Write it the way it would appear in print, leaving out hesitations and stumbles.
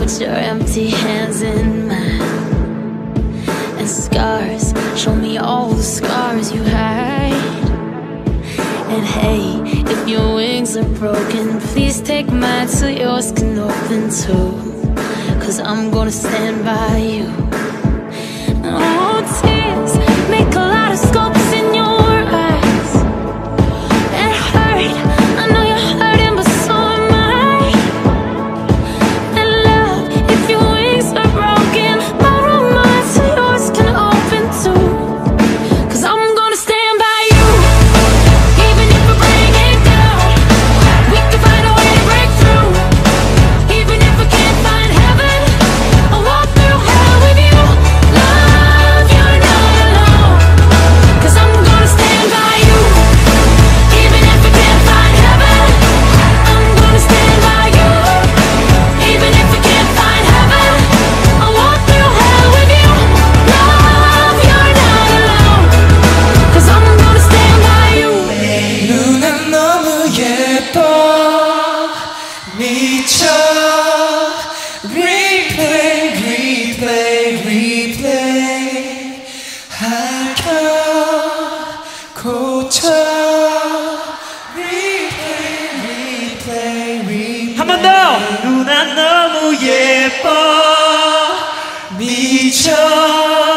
Put your empty hands in mine. And scars, show me all the scars you hide. And hey, if your wings are broken, please take mine so yours can open too. 'Cause I'm gonna stand by you. Oh, tears make a lot of sculpts in your eyes. It hurt, I know you're hurting, but so am I. And love, if your wings are broken, borrow mine so yours can open too. 'Cause I'm gonna stand by you. Even if we bring it down, we can find a way to break through. Even if we can't find heaven, I'll walk through hell with you. Love, you're not alone. 'Cause I'm gonna stand by you. Even if we can't find heaven, I'm gonna stand by you. Even if we can't find heaven, I'll walk through hell with you. Love, you're not alone. 'Cause I'm gonna stand by you. 누난 너무 예뻐 미쳐 Replay replay replay 하켜 고쳐 Replay replay replay 한 번 더! 누난 너무 예뻐 미쳐